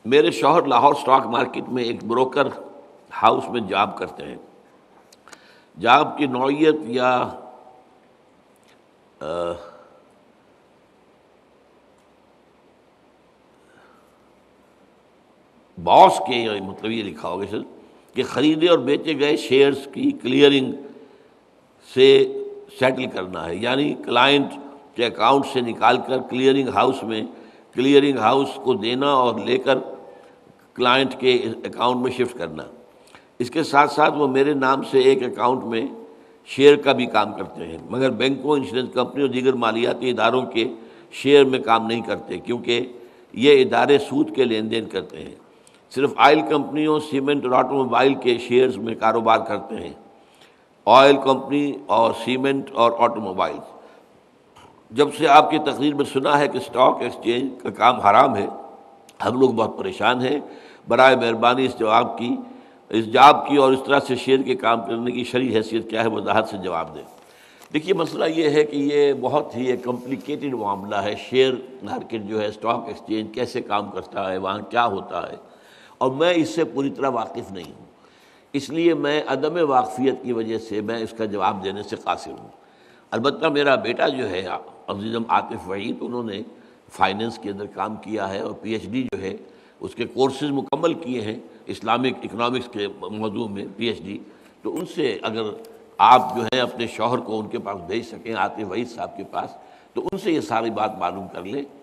میرے شوہر Lahore stock market میں ایک بروکر ہاؤس میں جاب کرتے ہیں۔ جاب کی نوعیت یا باس کے مطلب یہ لکھا ہوگا سر کہ خریدے اور بیچے گئے شیئرز کی کلیئرنگ سے سیٹل کرنا ہے، یعنی کلائنٹ کے اکاؤنٹ سے نکال کر کلیئرنگ ہاؤس میں کلیئرنگ ہاؤس کو دینا اور لے کر کلائنٹ کے اکاؤنٹ میں شفٹ کرنا۔ اس کے ساتھ ساتھ وہ میرے نام سے ایک اکاؤنٹ میں شیئر کا بھی کام کرتے ہیں، مگر بینکوں، انشورنس کمپنی اور دیگر مالیاتی اداروں کے شیئر میں کام نہیں کرتے، کیونکہ یہ ادارے سود کے لین دین کرتے ہیں۔ صرف آئل کمپنیوں، سیمنٹ اور آٹو موبائل کے شیئرز میں کاروبار کرتے ہیں۔ آئل کمپنی اور سیمنٹ اور آٹو موبائل۔ جب سے آپ کی تقریر میں سنا ہے کہ اسٹاک ایکسچینج کا کام حرام ہے، ہم لوگ بہت پریشان ہیں۔ برائے مہربانی اس جاب کی اور اس طرح سے شیئر کے کام کرنے کی شرعی حیثیت کیا ہے، وضاحت سے جواب دیں۔ دیکھیے، مسئلہ یہ ہے کہ یہ بہت ہی ایک کمپلیکیٹڈ معاملہ ہے۔ شیئر مارکیٹ جو ہے، اسٹاک ایکسچینج کیسے کام کرتا ہے، وہاں کیا ہوتا ہے، اور میں اس سے پوری طرح واقف نہیں ہوں، اس لیے میں عدم واقفیت کی وجہ سے میں اس کا جواب دینے سے قاصر ہوں۔ البتہ میرا بیٹا جو ہے عزیزم عاطف وحید، انہوں نے فائننس کے اندر کام کیا ہے اور پی ایچ ڈی جو ہے اس کے کورسز مکمل کیے ہیں اسلامک اکنامکس کے موضوع میں پی ایچ ڈی۔ تو ان سے اگر آپ جو ہیں اپنے شوہر کو ان کے پاس بھیج سکیں، عاطف وحید صاحب کے پاس، تو ان سے یہ ساری بات معلوم کر لیں